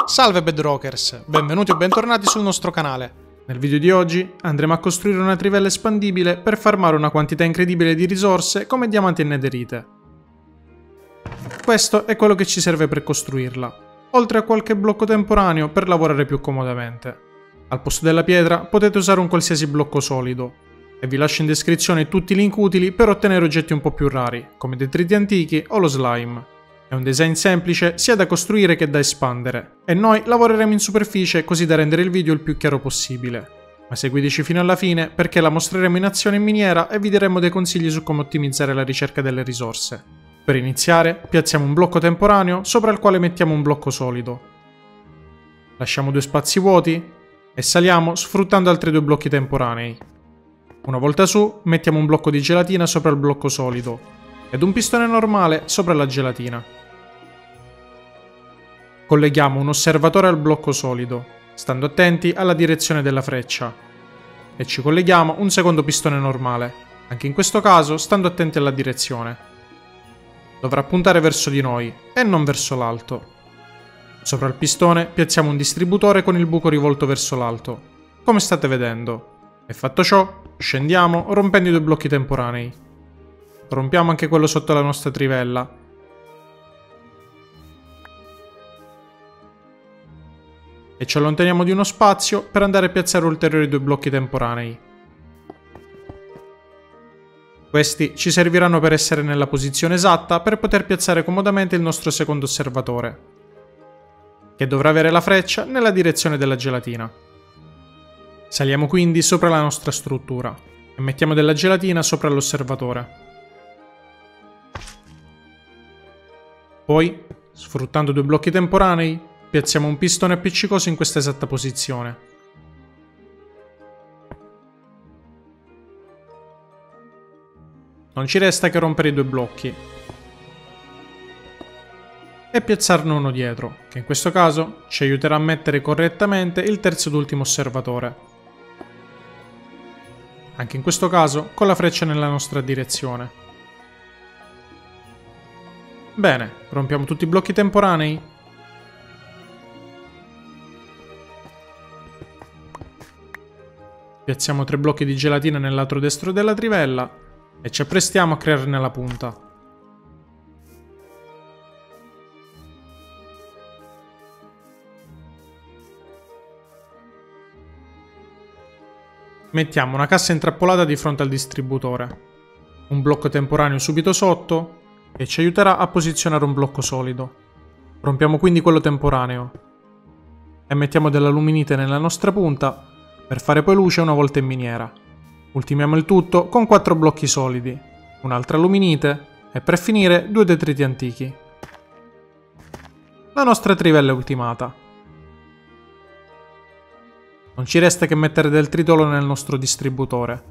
Salve Bedrockers, benvenuti o bentornati sul nostro canale. Nel video di oggi andremo a costruire una trivella espandibile per farmare una quantità incredibile di risorse come diamanti e netherite. Questo è quello che ci serve per costruirla, oltre a qualche blocco temporaneo per lavorare più comodamente. Al posto della pietra potete usare un qualsiasi blocco solido, e vi lascio in descrizione tutti i link utili per ottenere oggetti un po' più rari, come detriti antichi o lo slime. È un design semplice sia da costruire che da espandere, e noi lavoreremo in superficie così da rendere il video il più chiaro possibile. Ma seguiteci fino alla fine perché la mostreremo in azione in miniera e vi daremo dei consigli su come ottimizzare la ricerca delle risorse. Per iniziare, piazziamo un blocco temporaneo sopra il quale mettiamo un blocco solido. Lasciamo due spazi vuoti e saliamo sfruttando altri due blocchi temporanei. Una volta su, mettiamo un blocco di gelatina sopra il blocco solido ed un pistone normale sopra la gelatina. Colleghiamo un osservatore al blocco solido, stando attenti alla direzione della freccia, e ci colleghiamo un secondo pistone normale, anche in questo caso stando attenti alla direzione. Dovrà puntare verso di noi e non verso l'alto. Sopra il pistone piazziamo un distributore con il buco rivolto verso l'alto, come state vedendo, e fatto ciò scendiamo rompendo i due blocchi temporanei. Rompiamo anche quello sotto la nostra trivella. E ci allontaniamo di uno spazio per andare a piazzare ulteriori due blocchi temporanei. Questi ci serviranno per essere nella posizione esatta per poter piazzare comodamente il nostro secondo osservatore, che dovrà avere la freccia nella direzione della gelatina. Saliamo quindi sopra la nostra struttura e mettiamo della gelatina sopra l'osservatore. Poi, sfruttando due blocchi temporanei, piazziamo un pistone appiccicoso in questa esatta posizione. Non ci resta che rompere i due blocchi e piazzarne uno dietro, che in questo caso ci aiuterà a mettere correttamente il terzo ed ultimo osservatore. Anche in questo caso con la freccia nella nostra direzione. Bene, rompiamo tutti i blocchi temporanei. Piazziamo 3 blocchi di gelatina nel lato destro della trivella e ci apprestiamo a crearne la punta. Mettiamo una cassa intrappolata di fronte al distributore, un blocco temporaneo subito sotto e ci aiuterà a posizionare un blocco solido. Rompiamo quindi quello temporaneo e mettiamo dell'aluminite nella nostra punta per fare poi luce una volta in miniera. Ultimiamo il tutto con 4 blocchi solidi, un'altra aluminite e per finire 2 detriti antichi. La nostra trivella è ultimata. Non ci resta che mettere del tritolo nel nostro distributore.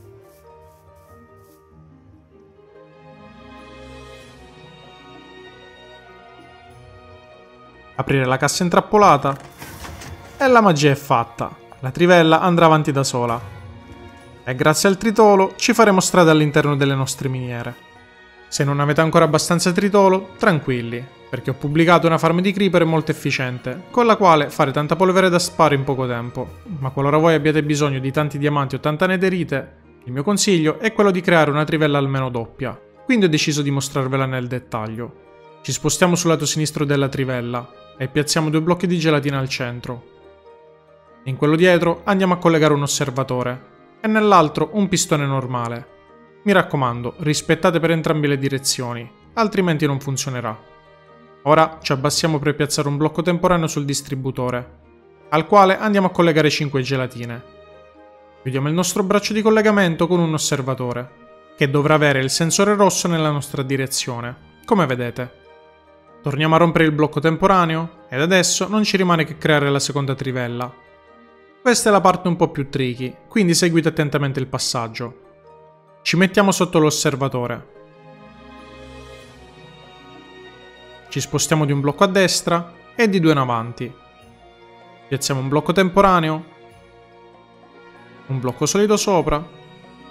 Aprire la cassa intrappolata e la magia è fatta. La trivella andrà avanti da sola. E grazie al tritolo ci faremo strada all'interno delle nostre miniere. Se non avete ancora abbastanza tritolo, tranquilli, perché ho pubblicato una farm di creeper molto efficiente, con la quale fare tanta polvere da sparo in poco tempo. Ma qualora voi abbiate bisogno di tanti diamanti o tanta netherite, il mio consiglio è quello di creare una trivella almeno doppia. Quindi ho deciso di mostrarvela nel dettaglio. Ci spostiamo sul lato sinistro della trivella e piazziamo 2 blocchi di gelatina al centro. In quello dietro andiamo a collegare un osservatore e nell'altro un pistone normale. Mi raccomando, rispettate per entrambe le direzioni, altrimenti non funzionerà. Ora ci abbassiamo per piazzare un blocco temporaneo sul distributore, al quale andiamo a collegare 5 gelatine. Chiudiamo il nostro braccio di collegamento con un osservatore, che dovrà avere il sensore rosso nella nostra direzione, come vedete. Torniamo a rompere il blocco temporaneo ed adesso non ci rimane che creare la seconda trivella. Questa è la parte un po' più tricky, quindi seguite attentamente il passaggio. Ci mettiamo sotto l'osservatore. Ci spostiamo di un blocco a destra e di 2 in avanti. Piazziamo un blocco temporaneo, un blocco solido sopra,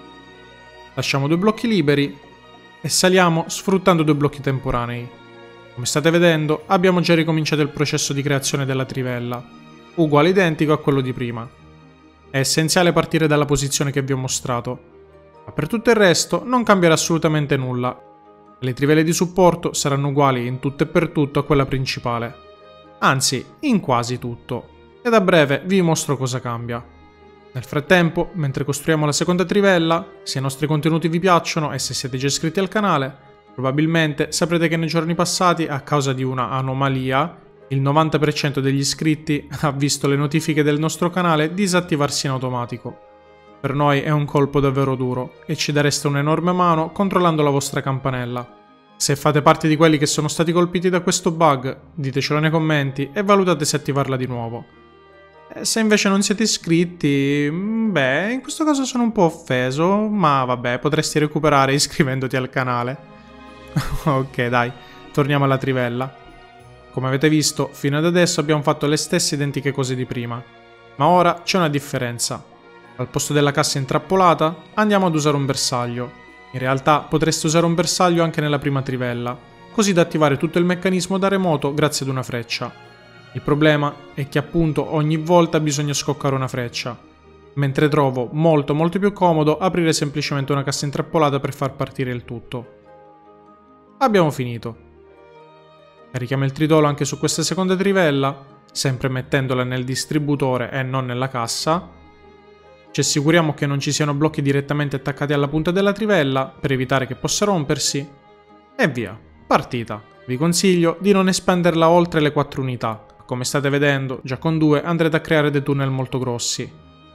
lasciamo 2 blocchi liberi e saliamo sfruttando 2 blocchi temporanei. Come state vedendo, abbiamo già ricominciato il processo di creazione della trivella, uguale identico a quello di prima. È essenziale partire dalla posizione che vi ho mostrato, ma per tutto il resto non cambierà assolutamente nulla. Le trivelle di supporto saranno uguali in tutto e per tutto a quella principale, anzi in quasi tutto, ed a breve vi mostro cosa cambia. Nel frattempo, mentre costruiamo la seconda trivella, se i nostri contenuti vi piacciono e se siete già iscritti al canale, probabilmente saprete che nei giorni passati, a causa di una anomalia, il 90% degli iscritti ha visto le notifiche del nostro canale disattivarsi in automatico. Per noi è un colpo davvero duro e ci dareste un'enorme mano controllando la vostra campanella. Se fate parte di quelli che sono stati colpiti da questo bug, ditecelo nei commenti e valutate se attivarla di nuovo. Se invece non siete iscritti, beh, in questo caso sono un po' offeso, ma vabbè, potresti recuperare iscrivendoti al canale. Ok, dai, torniamo alla trivella. Come avete visto, fino ad adesso abbiamo fatto le stesse identiche cose di prima, ma ora c'è una differenza. Al posto della cassa intrappolata, andiamo ad usare un bersaglio. In realtà potreste usare un bersaglio anche nella prima trivella, così da attivare tutto il meccanismo da remoto grazie ad una freccia. Il problema è che appunto ogni volta bisogna scoccare una freccia, mentre trovo molto più comodo aprire semplicemente una cassa intrappolata per far partire il tutto. Abbiamo finito. Carichiamo il tritolo anche su questa seconda trivella, sempre mettendola nel distributore e non nella cassa. Ci assicuriamo che non ci siano blocchi direttamente attaccati alla punta della trivella per evitare che possa rompersi. E via, partita. Vi consiglio di non espanderla oltre le 4 unità. Come state vedendo, già con 2 andrete a creare dei tunnel molto grossi.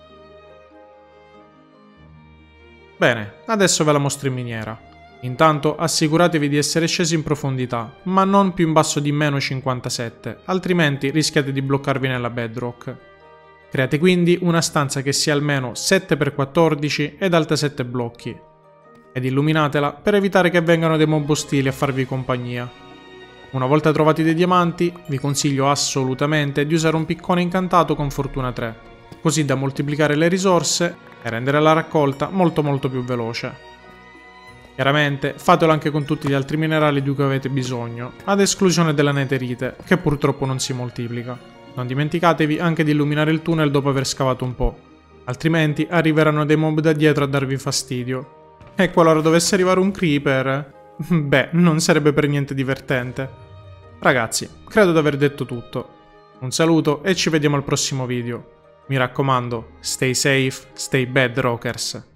Bene, adesso ve la mostro in miniera. Intanto assicuratevi di essere scesi in profondità, ma non più in basso di meno 57, altrimenti rischiate di bloccarvi nella bedrock. Create quindi una stanza che sia almeno 7x14 ed alta 7 blocchi, ed illuminatela per evitare che vengano dei mob ostili a farvi compagnia. Una volta trovati dei diamanti, vi consiglio assolutamente di usare un piccone incantato con fortuna 3, così da moltiplicare le risorse e rendere la raccolta molto più veloce. Chiaramente fatelo anche con tutti gli altri minerali di cui avete bisogno, ad esclusione della netherite, che purtroppo non si moltiplica. Non dimenticatevi anche di illuminare il tunnel dopo aver scavato un po', altrimenti arriveranno dei mob da dietro a darvi fastidio. E qualora dovesse arrivare un creeper, beh, non sarebbe per niente divertente. Ragazzi, credo di aver detto tutto. Un saluto e ci vediamo al prossimo video. Mi raccomando, stay safe, stay bedrockers.